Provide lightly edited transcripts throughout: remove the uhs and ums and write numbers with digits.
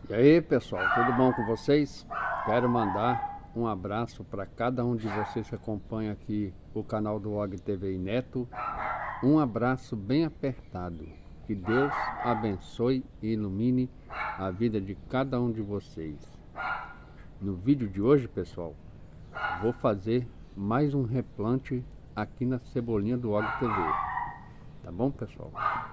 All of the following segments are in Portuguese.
E aí pessoal, tudo bom com vocês? Quero mandar um abraço para cada um de vocês que acompanha aqui o canal do Og TV e Neto. Um abraço bem apertado. Que Deus abençoe e ilumine a vida de cada um de vocês. No vídeo de hoje, pessoal, vou fazer mais um replante aqui na cebolinha do Og TV. Tá bom, pessoal?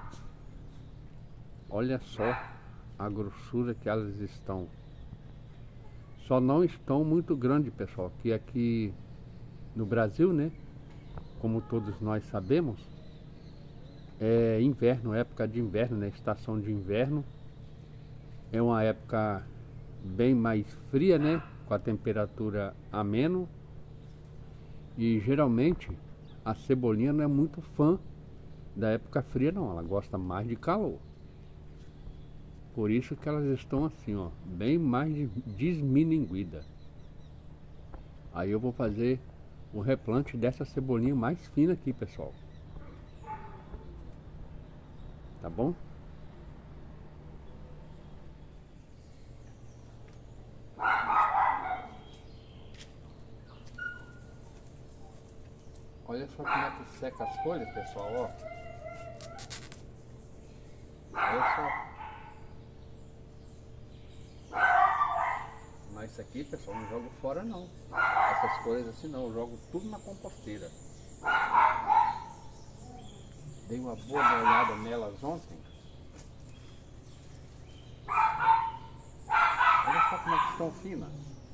Olha só a grossura que elas estão. Só não estão muito grandes, pessoal, que aqui no Brasil, né, como todos nós sabemos, é inverno, época de inverno, né, estação de inverno. É uma época bem mais fria, né, com a temperatura ameno. E geralmente a cebolinha não é muito fã da época fria não, ela gosta mais de calor. Por isso que elas estão assim, ó, bem mais desmininguida. Aí eu vou fazer o replante dessa cebolinha mais fina aqui, pessoal. Tá bom? Olha só como é que seca as folhas, pessoal, ó. Olha só. Mas isso aqui, pessoal, não jogo fora não. Essas coisas assim não, eu jogo tudo na composteira. Dei uma boa olhada nelas ontem. Olha só como é que estão finas.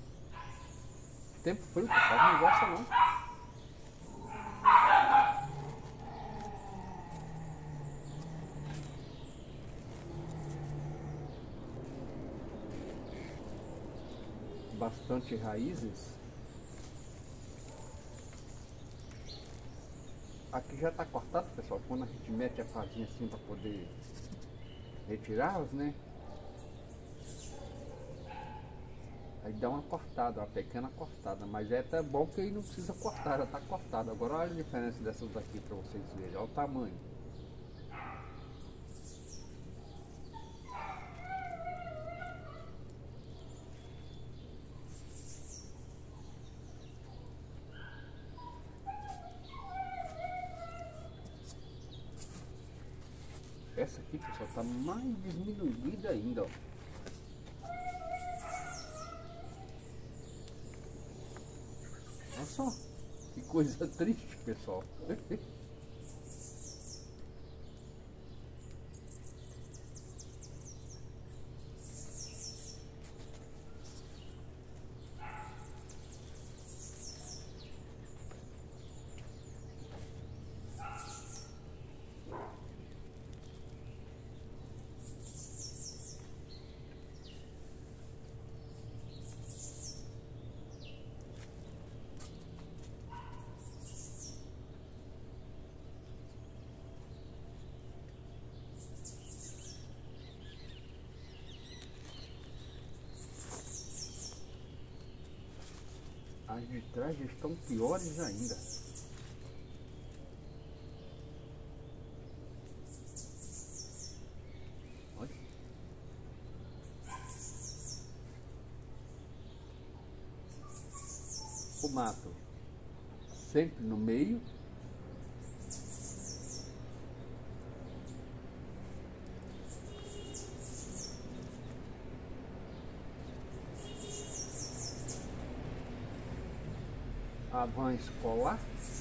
Tempo frio, pessoal, não gosta não. Bastante raízes. Aqui já está cortado, pessoal, quando a gente mete a fazinha assim para poder retirá-las, né? Aí dá uma cortada, uma pequena cortada, mas é até bom que aí não precisa cortar, já está cortado. Agora olha a diferença dessas daqui para vocês verem, olha o tamanho. Essa aqui, pessoal, tá mais diminuída ainda, ó. Olha só, que coisa triste, pessoal. As de trás estão piores ainda. Olha. O mato sempre no meio. A van escolar.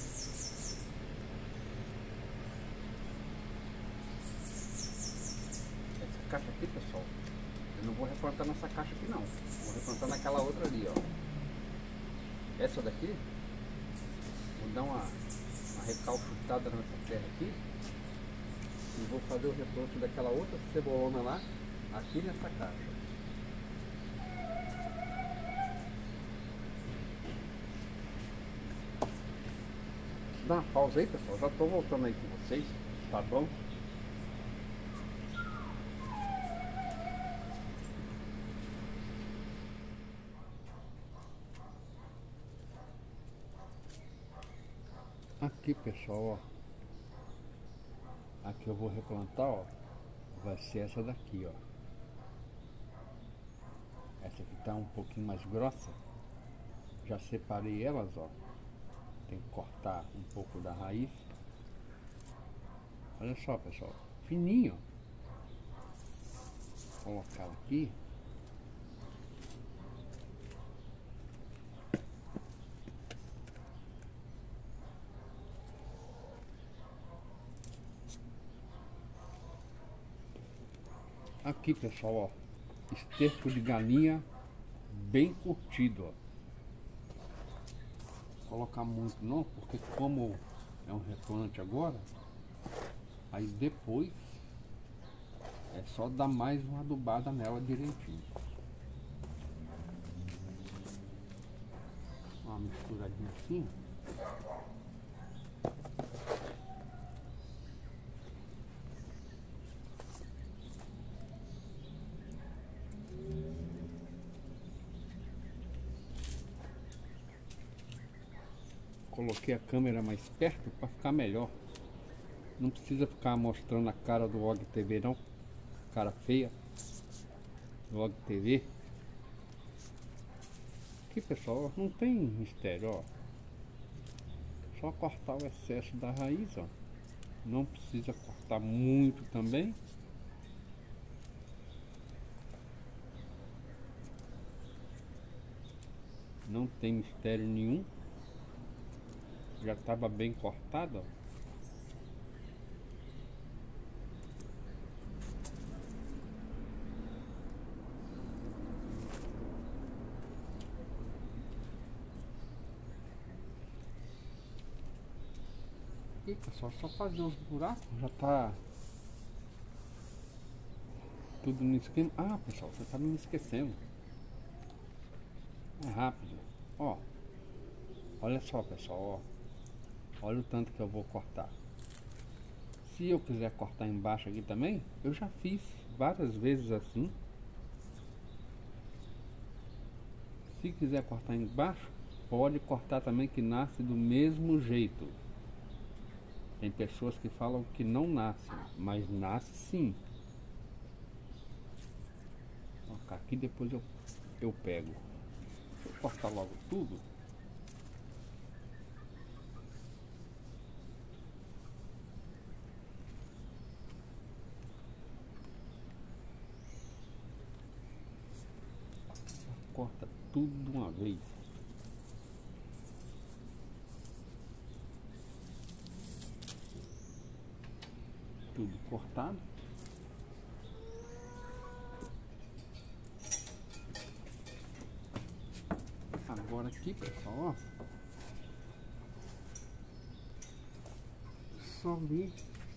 Essa caixa aqui, pessoal, eu não vou replantar nessa caixa aqui não. Vou replantar naquela outra ali, ó. Essa daqui, vou dar uma recalchutada nessa terra aqui. E vou fazer o replante daquela outra cebolona lá, aqui nessa caixa. Dá uma pausa aí, pessoal, já tô voltando aí com vocês, tá bom? Aqui, pessoal, ó. Aqui eu vou replantar, ó. Vai ser essa daqui, ó. tá um pouquinho mais grossa. Já separei elas, ó. Tem que cortar um pouco da raiz. Olha só, pessoal, fininho. Vou colocar aqui. Aqui, pessoal, ó, esterco de galinha bem curtido, ó. Colocar muito não, porque como é um restaurante agora, aí depois é só dar mais uma adubada nela direitinho. Uma misturadinha assim. Coloquei a câmera mais perto para ficar melhor. Não precisa ficar mostrando a cara do Og TV não. Cara feia do Og TV. Aqui, pessoal, não tem mistério, ó. Só cortar o excesso da raiz, ó. Não precisa cortar muito também. Não tem mistério nenhum. Já estava bem cortado, ó. Aqui, pessoal, só fazer os buracos, já tá tudo no esquema. Ah, pessoal, você tá me esquecendo. É rápido, ó. Olha só, pessoal, ó. Olha o tanto que eu vou cortar. Se eu quiser cortar embaixo aqui também, eu já fiz várias vezes assim. Se quiser cortar embaixo, pode cortar também, que nasce do mesmo jeito. Tem pessoas que falam que não nasce, mas nasce sim. Aqui depois eu pego. Deixa eu cortar logo tudo. Corta tudo de uma vez. Tudo cortado. Agora aqui, pessoal, ó. Só vi.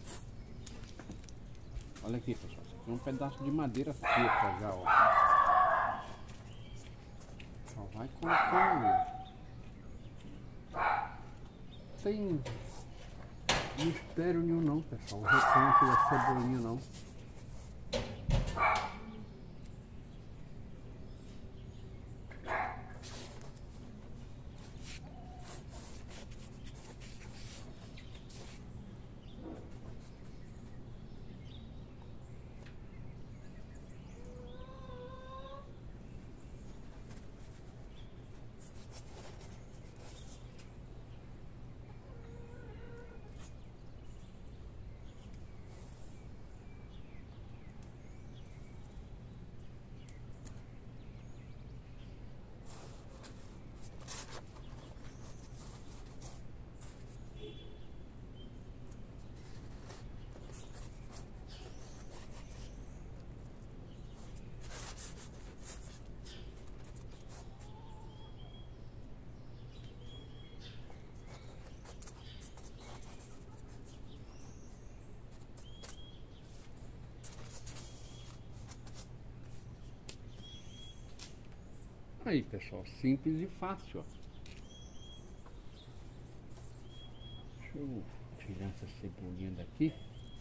Olha aqui, pessoal. Isso aqui é um pedaço de madeira seca já, ó. Só vai colocando. Tem mistério nenhum não, pessoal. O recanto da cebolinha não. Aí, pessoal, simples e fácil, ó. Deixa eu tirar essa cebolinha daqui.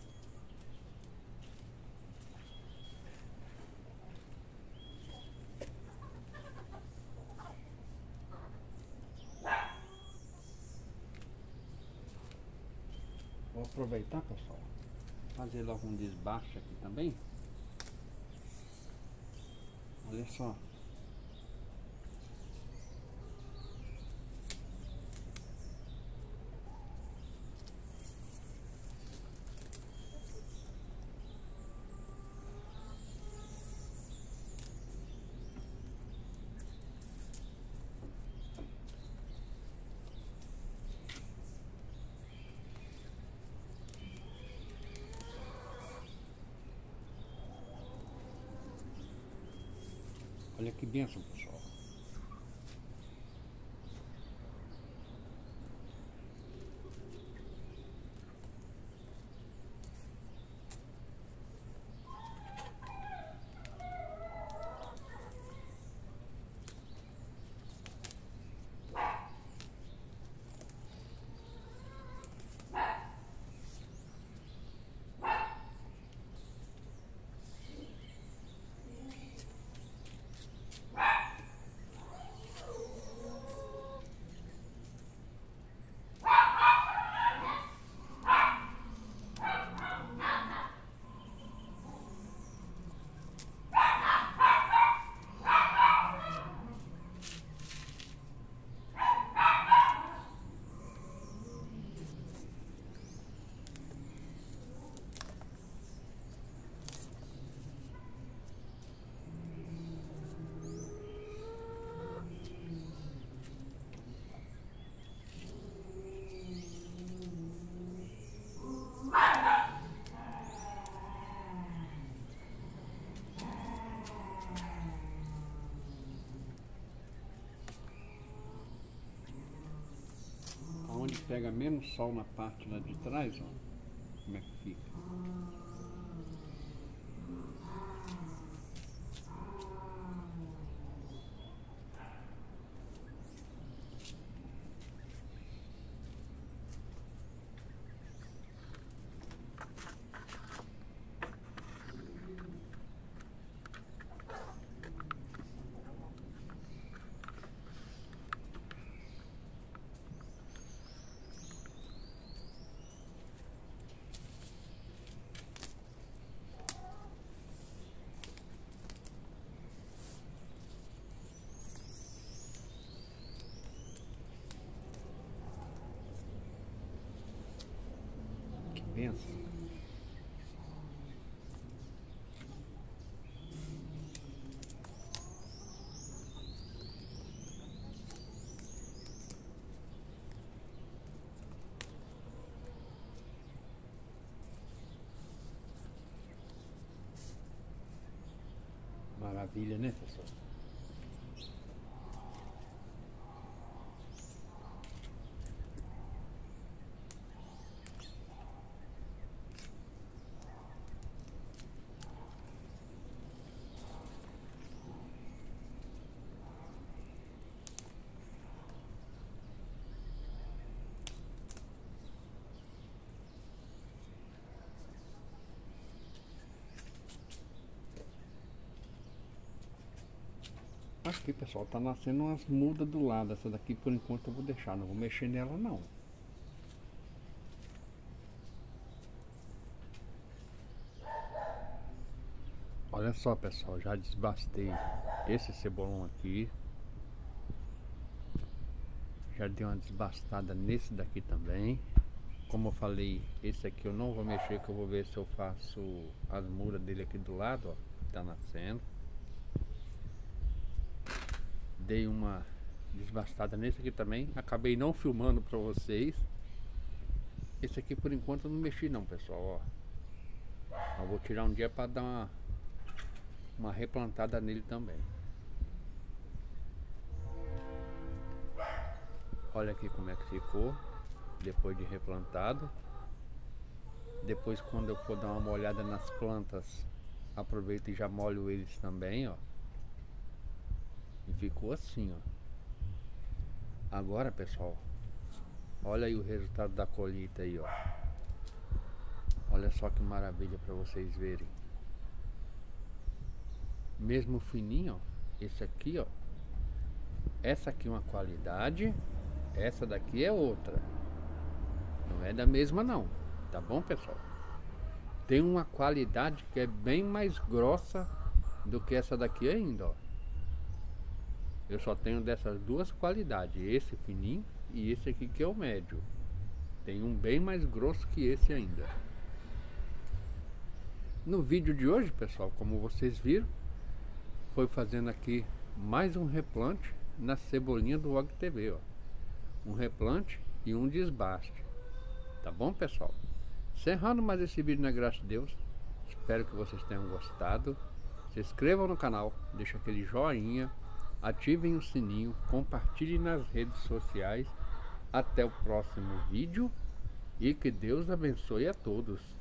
Vou aproveitar, pessoal, fazer logo um desbaste aqui também. Olha só. Olha que bênção, pessoal. Onde pega menos sol na parte lá de trás, ó, como é que fica. Pensa. Maravilha, né, pessoal? Aqui, pessoal, tá nascendo umas mudas do lado. Essa daqui por enquanto eu vou deixar, não vou mexer nela não. Olha só, pessoal, já desbastei esse cebolão aqui. Já dei uma desbastada nesse daqui também. Como eu falei, esse aqui eu não vou mexer, que eu vou ver se eu faço as muras dele aqui do lado, ó, que tá nascendo. Dei uma desbastada nesse aqui também. Acabei não filmando pra vocês. Esse aqui por enquanto eu não mexi não, pessoal, ó. Eu vou tirar um dia pra dar uma replantada nele também. Olha aqui como é que ficou depois de replantado. Depois, quando eu for dar uma olhada nas plantas, aproveito e já molho eles também, ó. E ficou assim, ó. Agora, pessoal, olha aí o resultado da colheita aí, ó. Olha só que maravilha para vocês verem. Mesmo fininho, ó. Esse aqui, ó. Essa aqui é uma qualidade. Essa daqui é outra. Não é da mesma não. Tá bom, pessoal? Tem uma qualidade que é bem mais grossa do que essa daqui ainda, ó. Eu só tenho dessas duas qualidades, esse fininho e esse aqui que é o médio. Tem um bem mais grosso que esse ainda. No vídeo de hoje, pessoal, como vocês viram, foi fazendo aqui mais um replante na cebolinha do Og TV, ó. Um replante e um desbaste. Tá bom, pessoal? Encerrando mais esse vídeo na graça de Deus. Espero que vocês tenham gostado. Se inscrevam no canal, deixem aquele joinha, ativem o sininho, compartilhem nas redes sociais. Até o próximo vídeo e que Deus abençoe a todos.